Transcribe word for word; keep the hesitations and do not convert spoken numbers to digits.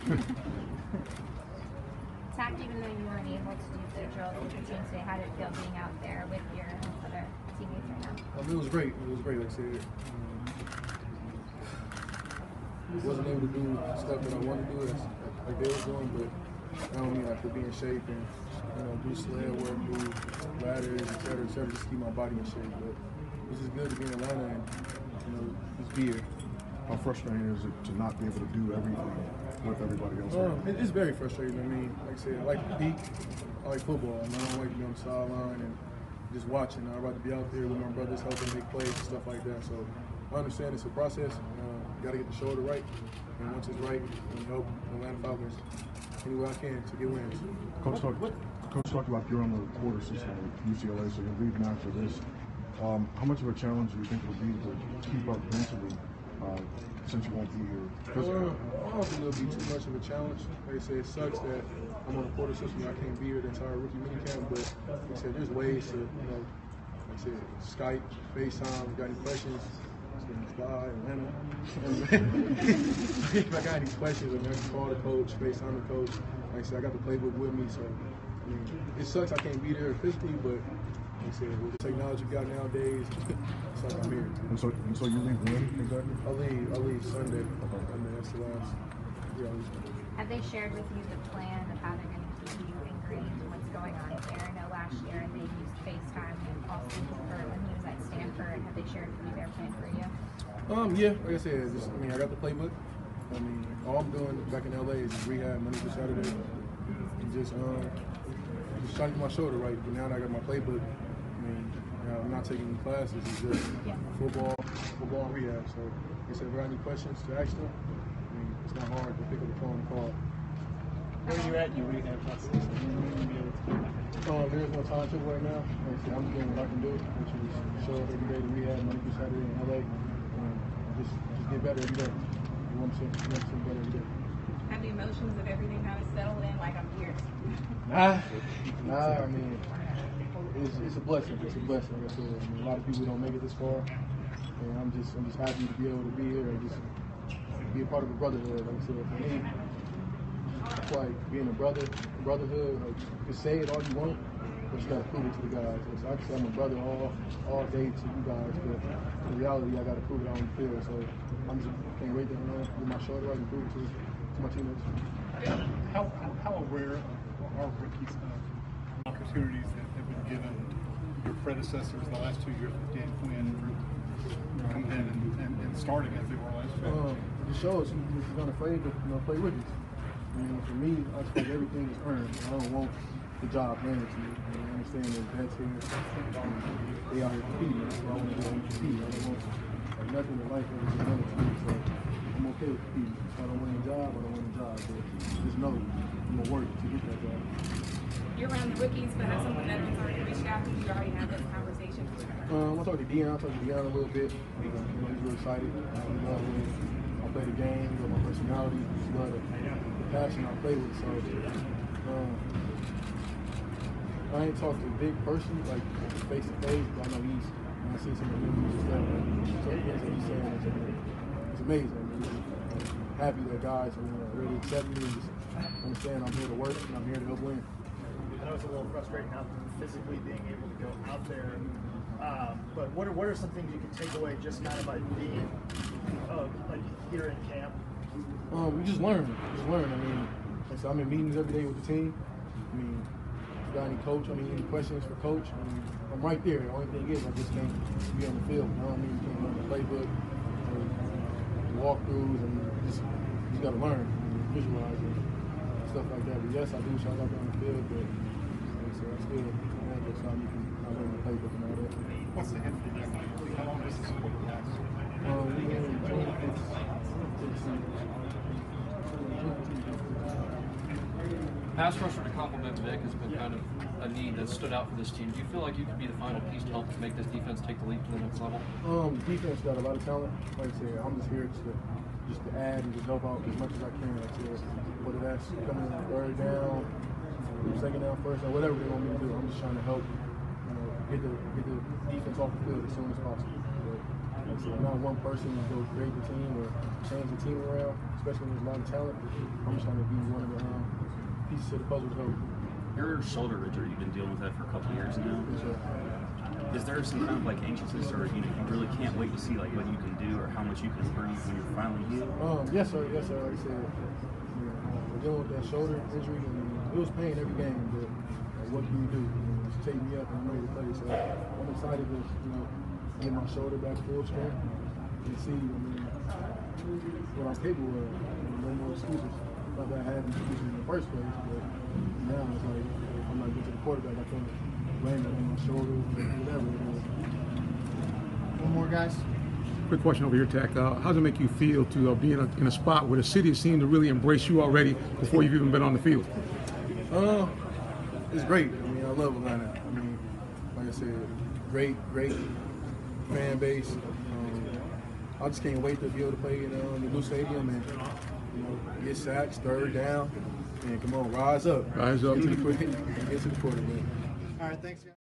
Zach, even though you weren't able to do the drills with the team today, how did it feel being out there with your other teammates right now? Um, it was great. It was great, like I said. Um, wasn't able to do stuff that I wanted to do, that's, like they was doing, but I don't mean like to be in shape and you know do sled work, do ladders, et cetera, et cetera, just to keep my body in shape. But it's just good to be in Atlanta and you know just be here. How frustrating is it to not be able to do everything with everybody else? Um, it, it's very frustrating. I mean, like I said, I like to compete. I like football. I, mean, I don't like to be on the sideline and just watching. I'd rather be out there with my brothers helping make plays and stuff like that. So I understand it's a process. Uh, got to get the shoulder right. And once it's right, I help Atlanta Falcons any way I can to get wins. Coach talked, Coach talked about you're on the quarter system at U C L A, so you're leaving after this. Um, how much of a challenge do you think it'll be to keep up mentally uh, since you won't be here? Uh, I don't think it'll be too much of a challenge. Like I said, it sucks that I'm on a quarter system and I can't be here the entire rookie minicamp, but like I said, there's ways to, you know, like I said, Skype, FaceTime, got any questions? Fly, Atlanta. If I got any questions, I mean, I can call the coach, FaceTime the coach. Like I said, I got the playbook with me, so I mean, it sucks I can't be there physically, but like I said, with the technology we got nowadays, it's like I'm here. And so, and so you leave when exactly? I leave, I leave Sunday. I mean, that's the last. Yeah. Have they shared with you the plan of how they're going to keep you ingrained in what's going on there? I know last year they used FaceTime and Austin Hooper when he was at Stanford. Have they shared with you their plan for you? Um, yeah, like I said, just, I mean, I got the playbook. I mean, all I'm doing back in L A is just rehab Monday through Saturday, and just um, just trying to get my shoulder right. But now that I got my playbook, I mean, you know, I'm not taking any classes. It's just yeah. football, football and rehab. So, like I said, if I got any questions to ask them, I mean, it's not hard to pick up the phone and call. Where are you at in your rehab process? Um, there's no timetable right now. Like I said, I'm doing what I can do, which is show up every day to rehab Monday through Saturday in L A. And just, just get better every day. one percent better every day. Have the emotions of everything kind of settled in, like I'm here? Nah, nah, I mean, it's, it's a blessing. It's a blessing, like I said. I mean, a lot of people don't make it this far. And I'm just, I'm just happy to be able to be here and just be a part of a brotherhood. Like I said, for me, it's like being a brother, brotherhood. Like, you can say it all you want, but you gotta prove it to the guys. So I can say I'm a brother all, all day to you guys, but in reality, I gotta prove it out on the field. So I'm just can't wait to you know, get my shoulder right and prove it to, to my teammates. How, how, how aware are rookies of opportunities that have been given your predecessors the last two years with Dan Quinn for coming in and, and, and starting as they were last year? Um, it shows he's not afraid to you know, play rookies. I mean, for me, I just think everything is earned. I don't want the job handed to me. I, mean, I understand that that's here. Um, they are here competing. So I want to go and compete. I don't want like, nothing in life ever get handed to me. So I'm okay with competing. If I don't win a job, I don't win a job. But just know I'm going to work to get that job. You're around the rookies, but have some of the veterans already reached out to you? You already had those conversations? Um, I talked to Deion. I talked to Deion a little bit. You know, you know he's really excited. Uh, he loves me. I play the game. He loves my personality. He loves the, the passion I play with. So um, I ain't talked to a big person, like face to face, but I know he's, when I see some of the interviews and stuff, so he knows what he's saying. It's, it's amazing. I mean, I'm happy that guys are you know, ready to accept me and just understand I'm here to work and I'm here to help win. I know it's a little frustrating not physically being able to go out there, um, but what are, what are some things you can take away just kind of by being uh, like here in camp? Um, we just learn, just learn. I mean, like I said, I'm in meetings every day with the team. I mean, if you got any coach, I mean, any questions for coach, I mean, I'm right there. The only thing is I just can't be on the field. You know what I mean? You can't learn the playbook, or walkthroughs, and you just, you just got to learn, and visualize it, stuff like that. But yes, I do shout out on the field, but so I still have this time you can I learn the playbook and all that. What's the end of the game? How long does this quarter last? Um, we were in June fifteenth. Pass rusher to complement Vic has been kind of a need that stood out for this team. Do you feel like you could be the final piece to help make this defense take the leap to the next level? Um, defense got a lot of talent. Like I said, I'm just here to just to add and just help out as much as I can. Like I said, whether that's coming in third down, second down, first down, whatever they want me to do, I'm just trying to help. You know, get the get the defense off the field as soon as possible. But, like I like I said, not one person to go create the team or change the team around, especially when there's a lot of talent. I'm just trying to be one of the um, pieces of the puzzle to help. Your shoulder injury, you've been dealing with that for a couple of years now. Sure. Is there some kind of like anxiousness, or you know, you really can't wait to see like what you can do or how much you can improve when you're finally healed? Um, yes, sir. Yes, sir. Like I said, you know, we're dealing with that shoulder injury, and it was pain every game. But like, what can you do? You know, just take me up and I'm ready to play. So I'm excited to, you know, get my shoulder back full strength and see, I mean, what I'm capable of. You know, no more excuses. Not that I had excuses in the first place, but now it's like if I'm not getting to the quarterback, I can't blame it on my shoulder or whatever it is. One more, guys. Quick question over here, Tech. Uh, how does it make you feel to uh, be in a, in a spot where the city seemed to really embrace you already before you've even been on the field? Uh, it's great. I mean, I love Atlanta. I mean, like I said, great, great fan base. Um, I just can't wait to be able to play in uh, the new stadium and, you know, get sacks, third down, and come on, rise up. Rise up. Get to the, get to the quarterback. All right, thanks, guys.